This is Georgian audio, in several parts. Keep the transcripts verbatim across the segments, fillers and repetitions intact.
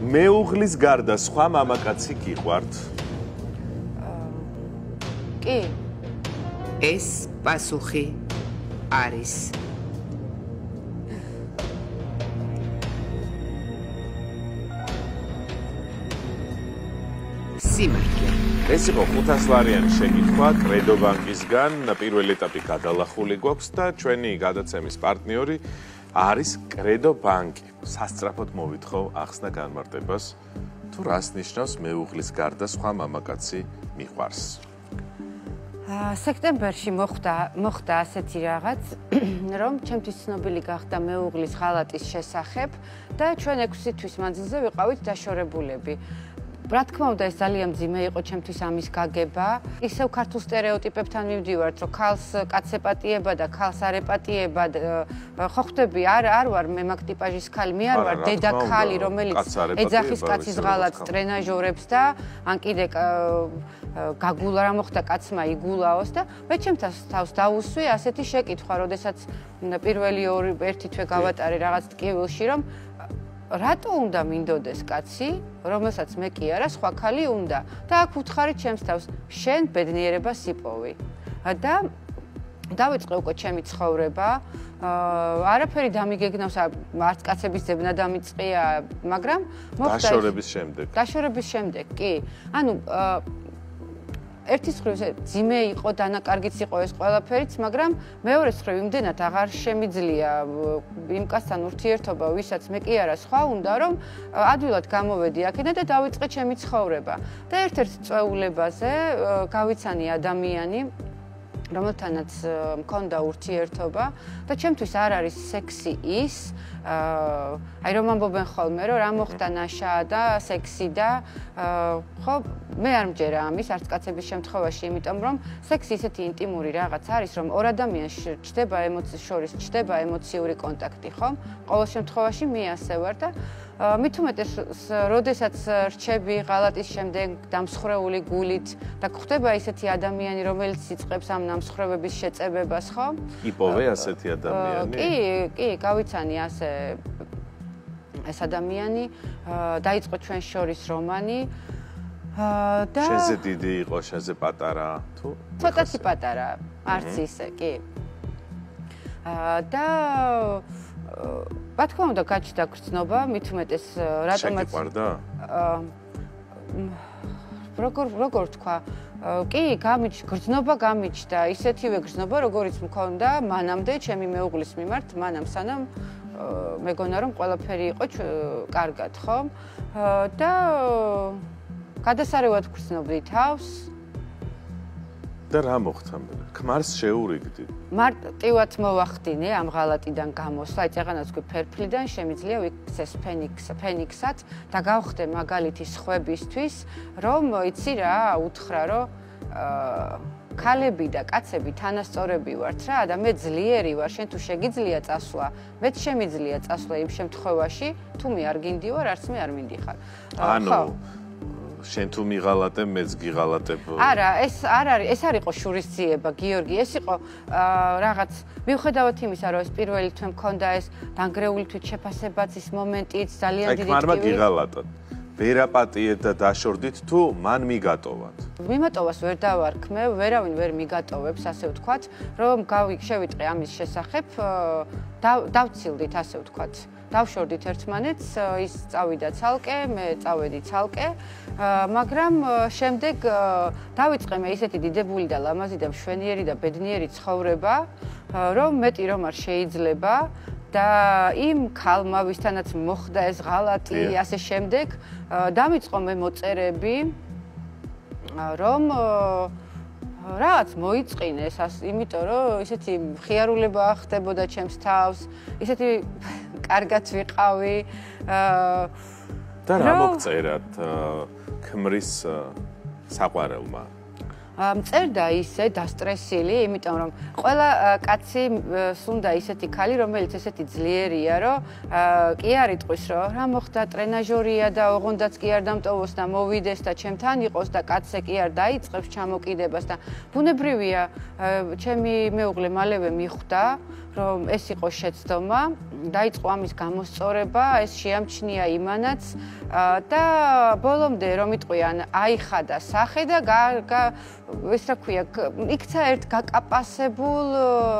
მეუღლის გარდა სხვა მამაკაცი გიყვართ? კი. ეს პასუხი არის სიმართლე. ეს იყო ხუთასლარიანი შეკითხვა კრედო ბანკისგან. პირველი ეტაპი გადალახული გვაქვს და ჩვენი გადაცემის პარტნიორი არის კრედო ბანკი. სასწრაფოდ მოვითხოვ ახსნა განმარტებას, თუ რას ნიშნავს მეუღლის გარდა სხვა მამაკაცი მიყვარს. სექტემბერში მოხდა მოხდა ასეთი რაღაც, რომ ჩემთვის ცნობილი გახდა მეუღლის ღალატის შესახებ და ჩვენ ექვსი თვის მანძილზე ვიყავით დაშორებულები. რა თქმა უნდა, ეს ძალიან მძიმე იყო ჩემთვის ამის გაგება. ისევ ქართულ სტერეოტიპებთან მივდივართ, რომ ქალს კაცს ეპატიება და ქალს არ ეპატიება. ხო ხვდები, არ არ ვარ მე მაგ ტიპაჟის ქალი, მე არ ვარ დედა ქალი, რომელიც ეძახის კაცის ღალატს, ტრენაჟორებს და ან კიდე გაგულა რა მოხდა კაცმა იგულაოს და მე ჩემთვის თავს დავუსვი ასეთი შეკითხვა, როდესაც პირველი ორი ერთი თვე გავატარე რაღაც ტკივილში, რომ რატო უნდა მინდოდეს კაცი, რომელსაც მე კი არა, სხვა ქალი უნდა და აქ უთხარი ჩემს თავს, შენ ბედნიერებას იპოვი. და დავიწყე უკვე ჩემი ცხოვრება. არაფერი დამიგეგნავს, არც კაცების ძებნა დამიწყია, მაგრამ მოხდა დაშორების შემდეგ. დაშორების შემდეგ, კი. ანუ ერთის მხრივ ძიმე იყო, დანაკარგიც იყო ეს ყველაფერიც, მაგრამ მეორე მხრივ იმდენად აღარ შემიძლია იმ კაცთან ურთიერთობა, ვისაც მე კი არა, სხვა უნდა, რომ ადვილად გამოვედი აქედან და დავიწყე ჩემი ცხოვრება. და ერთ-ერთ წვეულებაზე გავიცანი ადამიანი, რომელთანაც მქონდა ურთიერთობა და ჩემთვის არ არის სექსი ის, აი რომ ამბობენ ხოლმე, რომ რა მოხდა ნაშაა და სექსი და ხო, მე არ მჯერა ამის, არც კაცების შემთხვევაში, იმიტომ რომ სექსი ისეთი ინტიმური რაღაც არის, რომ ორ ადამიანს ჩდება ემოციის შორის, ჩდება ემოციური კონტაქტი, ხო? ყოველ შემთხვევაში მე ასე ვარ და მით უმეტეს, როდესაც რჩები ღალატის შემდეგ დამსხრეული გულით და გვხდება ისეთი ადამიანი, რომელიც იწყებს ამ დამსხრევების შეწებებას, ხო? იპოვე ასეთი ადამიანი? კი, კი, გავიცანი ასე ეს ადამიანი, დაიწყო ჩვენ შორის რომანი და შენზე დიდი იყო, შენზე პატარა, თუ? ცოტათი პატარა, არც ისე, კი. და რა თქმა უნდა, გაჩნდა გრძნობა, მით უმეტეს რატომაც შეგიყვარდა? როგორ როგორ თქვა? კი, გამიჩ გრძნობა გამიჩნდა, ისეთივე გრძნობა, როგორიც მქონდა მანამდე ჩემი მეუღლის მიმართ, მანამ სანამ მეგონა რომ ყველაფერი იყო კარგად, ხო? და გადასარევად გრძნობდი თავს. და რა მოხდა? ქმარს შეურიგდი? მარტივად მოვახდინე ამ ღალატიდან გამოსვლა, აი წეღანაც კი ფერფლიდან შემიძლია ვიქცეს ფენიქს, ფენიქსად და გავხდე მაგალითი სხვებისთვის, რომ იცი რა, უთხრა, რომ ქალები და კაცები თანასწორები ვართ რა და მე ძლიერი ვარ, შენ თუ შეგიძლია წასვლა, მეც შემიძლია წასვლა იმ შემთხვევაში, თუ მე არ გინდივარ, არც მე არ მინდიხარ. ანუ შენ თუ მიღალატე, მეც გიღალატებ. არა, ეს არ არის, ეს არ იყო შურისძიება, გიორგი, ეს იყო რაღაც მიუხედავად იმისა, რომ ეს პირველი თვე მქონდა ეს დანგრეული თვითშეფასებაც ის მომენტიც ძალიან დიდი ტკივილი. აი, ქმარმა გიღალატა. ვერ აპატიეთ და დაშორდით თუ მან მიგატოვათ? მიმატოვას ვერ დავარქმე, ვერავინ ვერ მიგატოვებს, ასე ვთქვათ, რომ შევიტყე ამის შესახებ, დავცილდით, ასე ვთქვათ. დავშორდით ერთმანეთს, ის წავიდა ცალკე, მე წავედი ცალკე, მაგრამ შემდეგ დავიწყე მე ისეთი დიდებული და ლამაზი და მშვენიერი და ბედნიერი ცხოვრება, რომ მეტი რომ არ შეიძლება და იმ ქალმა, ვისთანაც მოხდა ეს ღალატი, ასე შემდეგ, დამიწყო მე მოწერები, რომ რაც მოიწყინეს, იმიტომ რომ ისეთი მხიარულება ხდებოდა ჩემს თავს, ისეთი კარგად ვიყავი. და რა მოგწერათ ქმრის საყვარელმა? მწერდა ისე დასტრესილი, იმიტომ რომ ყველა კაცი სუნდა ისეთი ქალი, რომელიც ესეთი ძლიერია, რომ კი არ იტყვის, რომ რა მოხდა, ტრენაჟორია და ოღონდაც კი არ დამტოვოს და მოვიდეს და ჩემთან იყოს და კაცზე კი არ დაიწყებს ჩამოკიდებას და ბუნებრივია, ჩემი მეუღლე მალევე მიხვდა, რომ ეს იყო შეცდომა, დაიწყო ამის გამოსწორება, ეს შეამჩნია იმანაც და ბოლომდე რომ იტყვიან აიხადა სახე და ეს რა ქვია, იქცა ერთ გაკაპასებულ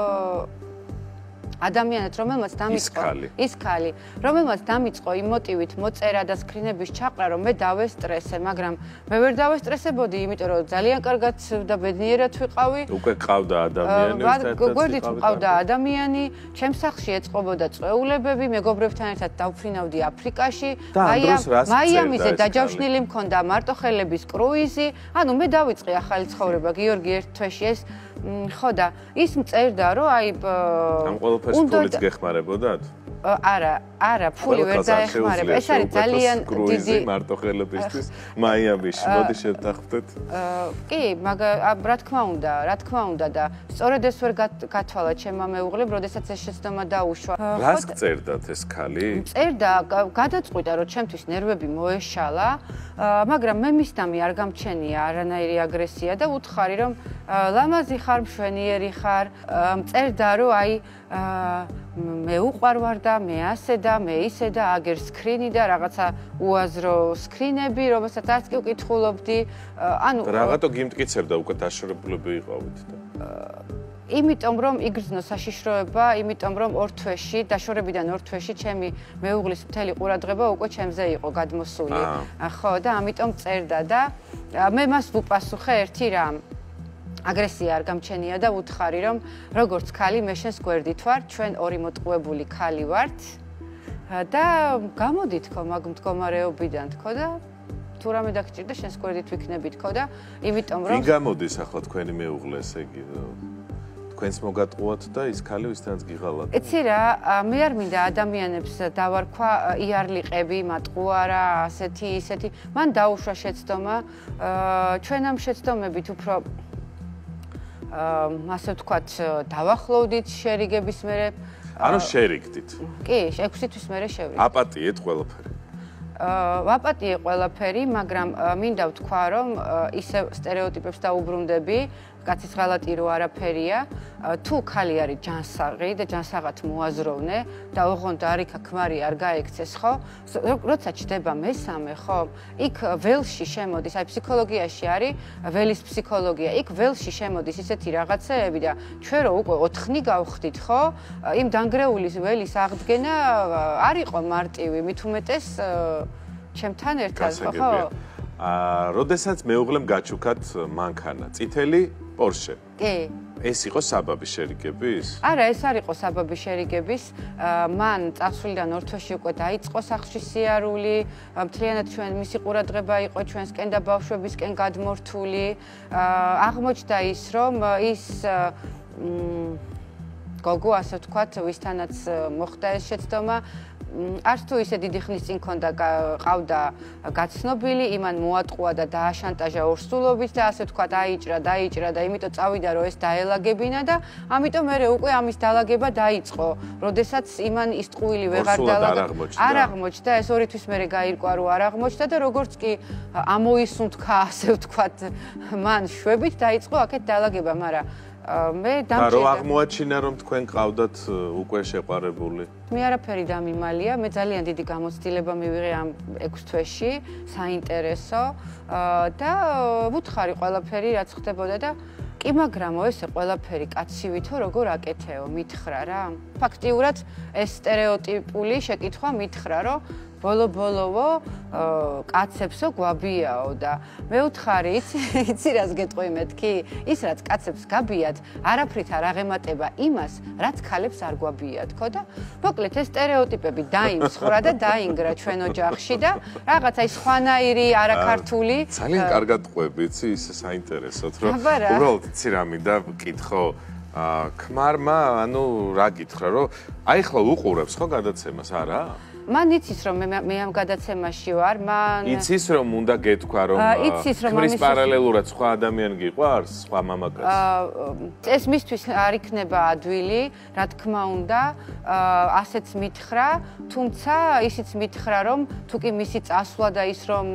ადამიანად, რომელმაც დამიწყო ის ქალი, რომელმაც დამიწყო იმ მოტივით მოწერა და სკრინების ჩაყრა, რომ მე დავესტრესე, მაგრამ მე ვერ დავესტრესებოდი, იმიტომ რომ ძალიან კარგად და ბედნიერად ვიყავი. უკვე ყავდა ადამიანი, გვერდით ყავდა ადამიანი, ჩემს სახლში ეწყობოდა წვეულებები, მეგობრებთან ერთად დავფრინავდი აფრიკაში, მაიამიზე დაჯავშნილი მქონდა მარტოხელების კრუიზი, ანუ მე დავიწყე ახალი ცხოვრება, გიორგი ერთ თვეში ეს ხო და ის მწერდა რომ აი ამ ყველაფერს ფულიც გეხმარებოდათ? არა, არა, ფული ვერ დაეხმარება. ეს არის ძალიან დიდი მარტოხელებისთვის მაიამიში. მოდი შევთანხმდეთ. კი, მაგრამ რა თქმა უნდა, რა თქმა უნდა და სწორედ ეს ვერ გათვალა ჩემმა მეუღლემ, როდესაც ეს შეცდომა დაუშვა. რას გწერდათ ეს ქალი? წერდა, გადაწყვიტა რომ ჩემთვის ნერვები მოეშალა, მაგრამ მე მისდამი არ გამჩენია არანაირი აგრესია და უთხარი რომ ლამაზი ხარ, მშვენიერი ხარ, წერდა რომ აი მე უყვარვარ და მე ასე და მე ისე და აგერ სკრინი და რაღაცა უაზრო სკრინები, რომელსაც არც კი ვკითხულობდი. ანუ რაღაცა გიმტკიცებდა უკვე დაშორებულები იყავით და იმიტომ რომ იგრძნო საშიშროება, იმიტომ რომ ორ თვეში, დაშორებიდან ორ თვეში ჩემი მეუღლის მთელი ყურადღება უკვე ჩემზე იყო გადმოსული. ხო და ამიტომ წერდა და მე მას ვუპასუხე ერთი რამ. აგრესია არ გამჩენია და უთხარი რომ როგორც ქალი მე შენს გვერდით ვარ, ჩვენ ორი მოტყუებული ქალი ვართ და გამოდი თქო მაგ მდგომარეობიდან თქო და თუ რამე დაგჭირდა შენს გვერდით ვიქნები თქო და იმიტომ რომ ვინ გამოდის ახლა თქვენი მეუღლე ესე იგი თქვენს მოგატყუათ და ის ქალი ვისთანაც გიღალათ. იცი რა, მე არ მინდა ადამიანებს დავარქვა იარლიყები, მატყუარა, ასეთი, ისეთი. მან დაუშვა შეცდომა, ჩვენ ამ შეცდომებით უფრო ასე ვთქვათ, დავახლოვდით შერიგების მერე. ანუ შერიგდით. კი, ექვსი თვის მერე შევრიგდით. აპატიეთ ყველაფერი. ვაპატიე ყველაფერი, მაგრამ მინდა ვთქვა, რომ ისე სტერეოტიპებს დაუბრუნდები, კაცის ღალატი რო არაფერია, თუ ქალი არის ჯანსაღი და ჯანსაღად მოაზროვნე და ოღონდ არიქა ქმარი არ გაექცეს, ხო? როცა ჩდება მესამე, ხო? იქ ველში შემოდის, აი ფსიქოლოგიაში არის ველის ფსიქოლოგია. იქ ველში შემოდის ისეთი რაღაცეები და ჩვენ რო უკვე ოთხნი გავხდით, ხო? იმ დანგრეული ველის აღდგენა არ იყო მარტივი, მით უმეტეს ჩემთან ერთად, ხო? აა, როდესაც მეუღლემ გაჩუქათ მანქანა, წითელი პორშე. კი. ეს იყო საბაბი შერიგების? არა, ეს არ იყო საბაბი შერიგების. მან წასვლიდან ორ თვეში უკვე დაიწყო სახლში სიარული, მთლიანად ჩვენ მისი ყურადღება იყო ჩვენსკენ და ბავშვებისკენ გადმორთული. აღმოჩნდა ის, რომ ის გოგო, ასე ვთქვათ, ვისთანაც მოხდა ეს შეცდომა, არც თუ ისე დიდი ხნის წინ ქონდა ყავდა გაცნობილი, იმან მოატყუა და დააშანტაჟა ორსულობით და ასე ვთქვათ, აიჭრა, დაიჭრა და იმიტომ წავიდა რომ ეს დაელაგებინა და ამიტომ მერე უკვე ამის დალაგება დაიწყო. როდესაც იმან ის ტყუილი ვეღარ დალაგა, არ აღმოჩნდა, ეს ორი თვის მერე გაირკვა რომ არ აღმოჩნდა და როგორც კი ამოისუნთქა, ასე ვთქვათ, მან შვებით დაიწყო აქეთ დალაგება, მაგრამ მე დამჭირდა. და რო აღმოაჩინა რომ თქვენ ყავდათ უკვე შეყვარებული? მე არაფერი დამიმალია, მე ძალიან დიდი გამოცდილება მივიღე ამ ექვს თვეში, საინტერესო და ვუთხარი ყველაფერი რაც ხდებოდა და კი მაგრამო ესე ყველაფერი კაცივითო როგორ აკეთეო, მითხრა რა. ფაქტიურად ეს სტერეოტიპული შეკითხვა მითხრა, რომ ბოლო-ბოლოვო კაცებსო გვაბიაო და მე ვთხარი, იცი, იცი რას გეტყვი მეთქი? ის რაც კაცებს გაბიათ, არაფრით არ აღემატება იმას, რაც ქალებს არ გვაბიათ, ხო და მოკლედ ეს სტერეოტიპები დაიმსხვრა და დაინგრა ჩვენ ოჯახში და რაღაცა ის ხვანაირი, არაქართული. ძალიან კარგად ყვები, იცი, ისე საინტერესოდ, რომ უბრალოდ იცი რა მინდა ვკითხო. ქმარმა, ანუ რა გითხრა, რომ აი ხლა უყურებს ხო გადაცემას, არა? მან იცის რომ მე ამ გადაცემაში ვარ, მან იცის რომ უნდა გეთქვა რომ ქმრის პარალელურად სხვა ადამიანი გიყვარს, სხვა მამაკაცი. ეს მისთვის არ იქნება ადვილი, რა თქმა უნდა, ასეც მითხრა, თუმცა ისიც მითხრა რომ თუ კი მისი წასვლა და ის რომ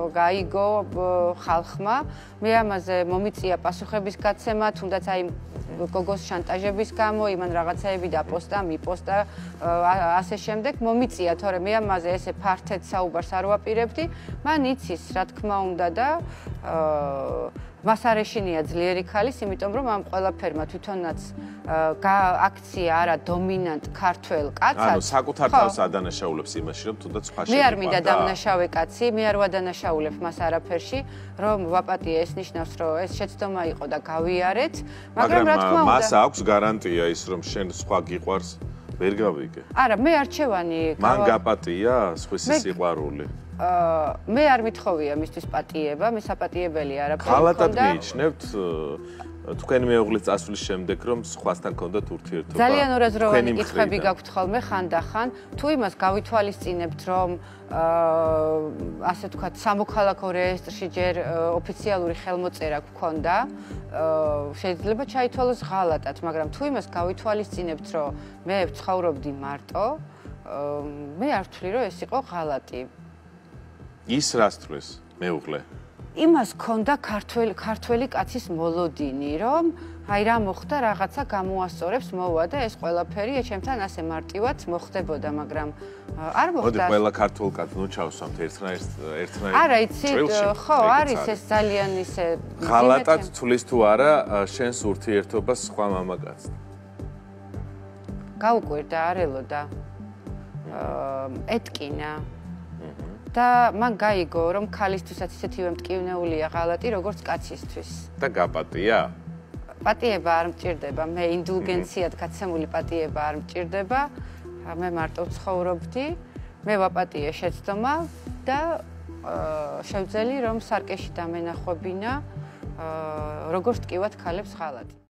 გაიგო ხალხმა, მე ამაზე მომიწია პასუხების გაცემა, თუნდაც აი გოგოს შანტაჟების გამო, იმან რაღაცაები დაპოსტა, მიპოსტა, ასე შემდეგ მომიწია, თორემ მე ამაზე ესე ფართედ საუბარს არ ვაპირებდი, მან იცის, რა თქმა უნდა და მას არ ეშინია ძლიერი ქალის, იმიტომ რომ ამ ყველაფერმა თვითონაც აქცია არა დომინანტ ქართველ კაცად. ანუ საკუთარ თავს ადანაშაულებს იმაში, რომ თუნდაც სხვა მე არ მინდა დამნაშავე კაცი, მე არ ვადანაშაულებ მას არაფერში, რომ ვაპატიე ეს ნიშნავს, რომ ეს შეცდომა იყო და გავიარეთ, მაგრამ რა თქმა უნდა მას აქვს გარანტია ის, რომ შენ სხვა გიყვარს ვერ გავიგე. არა, მე არჩევანი მან გაპატია სხვისი სიყვარული. მე არ მithოვია მისთვის პატიება, მე საპატიებელი არაფერი მქონდა. ხალატად მიიჩნევთ თქვენი მეუღლის წასვლის შემდეგ, რომ სხვასთან გქონდათ ურთიერთობა. ძალიან ორაზროვანი კითხვები გაქვთ ხოლმე ხანდახან. თუ იმას გავითვალისწინებთ, რომ ასე ვთქვათ, სამოქალაქო რეესტრში ჯერ ოფიციალური ხელმოწერა გქონდა, შეიძლება ჩაითვალოს ღალატად, მაგრამ თუ იმას გავითვალისწინებთ, რომ მე ვცხოვრობდი მარტო, მე არ ვთვლი, რომ ეს იყო ღალატი. ის რას თვლის მეუღლე? იმას ქონდა ქართველი ქართველი კაცის მოლოდინი, რომ აი რა მოხდა, რაღაცა გამოასწორებს, მოვა და ეს ყველაფერი ჩემთან ასე მარტივად მოხდებოდა, მაგრამ არ მოხდა. მოდი ყველა ქართულ კაცს ნუ ჩავსვამთ ერთნაირ ერთნაირ. არა, იცი, ხო, არის ეს ძალიან ისე ღალატად თვლის თუ არა შენს ურთიერთობას სხვა მამაკაცთან? გაუკვირდა, არ ელოდა. ეტკინა. და მან გაიგო, რომ ქალისთვისაც ისეთივე მტკივნეულია ღალატი, როგორც კაცისთვის. და გაპატია? პატიება არ მჭირდება, მე ინდულგენციად გაცემული პატიება არ მჭირდება. მე მარტო ვცხოვრობდი, მე ვაპატიე შეცდომა და შევძელი, რომ სარკეში დამენახვებინა, როგორც ტკივათ ქალებს ღალატი.